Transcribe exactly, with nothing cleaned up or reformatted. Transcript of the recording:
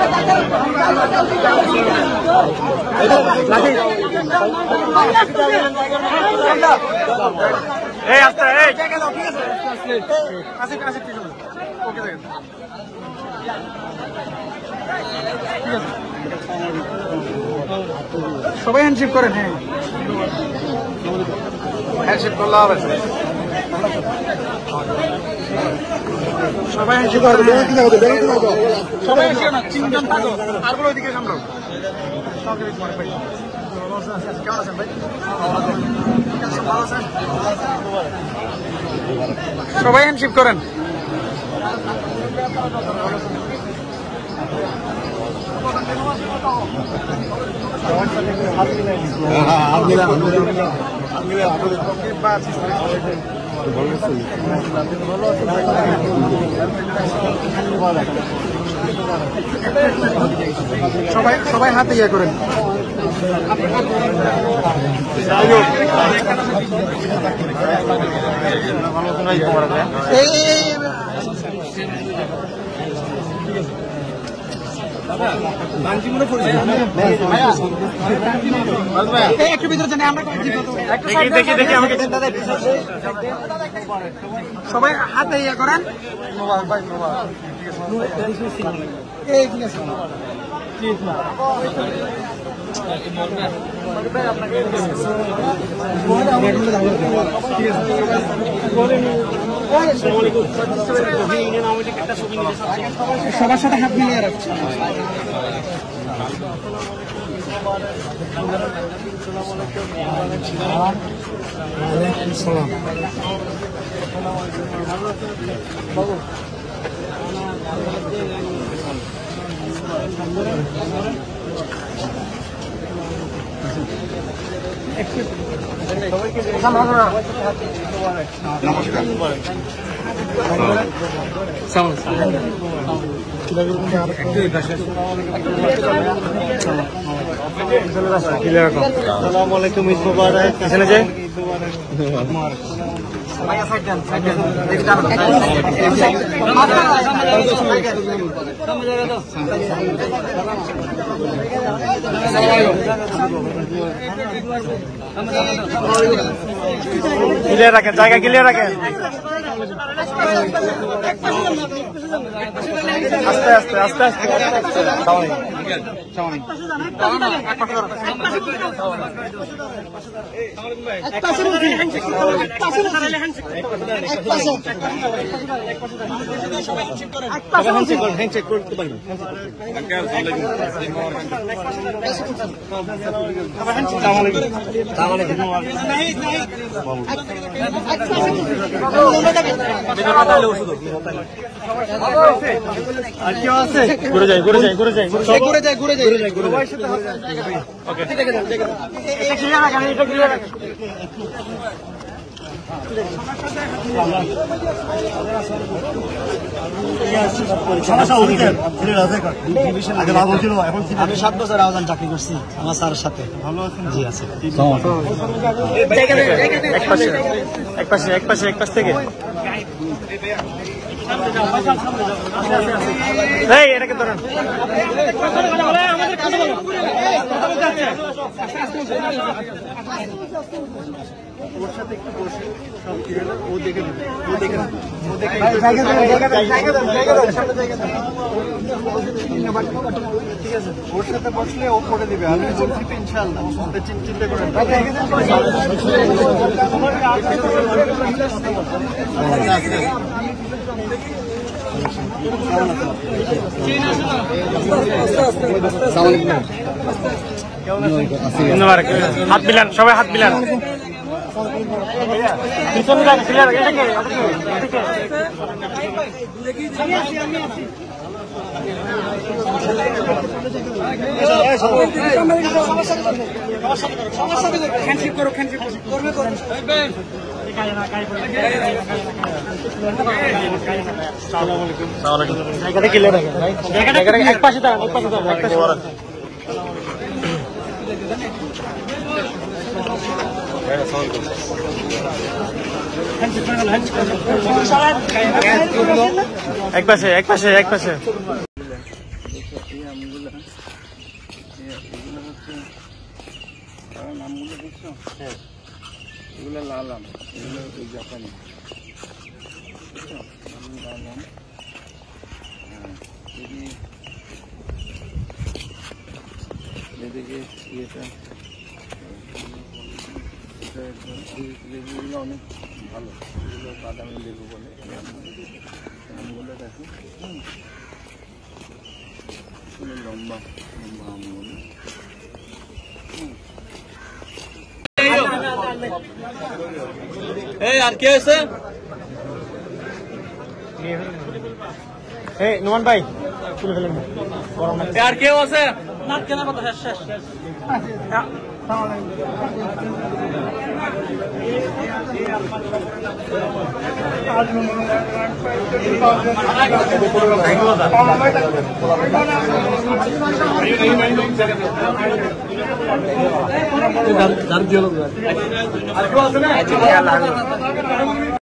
এই আস্তে এই সবাই হ্যান্ডশেক করেন। হ্যাঁ হ্যান্ডশেক করলে হবে, সবাই হ্যান্ডশেক করেন। সবাই এসে না তিনজন থাকো আর বলো ওইদিকে সামলাও। কেমন আছেন ভাই? সবাই হ্যান্ডশেক করেন। সবাই সবাই হাতে ইয়ে করেন। একটু ভিতরে জানি আমরা দেখি দেখি আমাকে সবাই হাতে ইয়ে করেন। এই ঠিক আছে সবার সাথে হাত মিলিয়ে রাখছি। আসসালামাইকুম, ঈদ মুবারক। এখানে যে ক্লিয়ার রাখেন, জায়গা ক্লিয়ার রাখেন। আস্তে আস্তে আস্তে আস্তে হ্যান্ডশেক করতে পারি। আর কেউ আছে? ঘুরে যাই ঘুরে যাই ঘুরে যাই ঘুরে যাই ঘুরে যাই ঘুরে যাই ঘুরে যাই। ওকে এটা ক্লিয়ার রাখেন, এটা ক্লিয়ার রাখেন। আমি সাত বছর আওয়াজ চাকরি করছি আমার স্যারের সাথে। ভালো আছেন? জি আছে। এক পাশে এক পাশে এক পাশে এক পাশ থেকে এই এটাকে ধরেন। ওর সাথে একটু বসে সব ও দেখে নেবে, ও দেখে নেবে, ও দেখে ঠিক আছে। ওর সাথে বসলে ও করে দিবে, আমি বলছি তো ইনশাআল্লাহ, চিন্তা করেন। হাত মিলান, সবাই হাত মিলান। এক পাশে দাঁড়ান, এক পাশে দাঁড়ান। এক পাশে এক পাশে এক পাশে এই আমগুলো এগুলো হচ্ছে কারণ আমগুলো দেখছো? হ্যাঁ, এগুলো লাল আম, এগুলো ওই জাপানি বুঝছো? লাল আম। হ্যাঁ, এদিকে ইয়েটা লেবুগুলো অনেক ভালো, এগুলো বাদামি লেবু বলে। আমগুলো দেখো লম্বা লম্বা আমগুলো। এই আর কে আছে? এই নোমান ভাই তুলে ফেলেন আর কেউ আছে? না কেনা কথা শেষ শেষ শেষ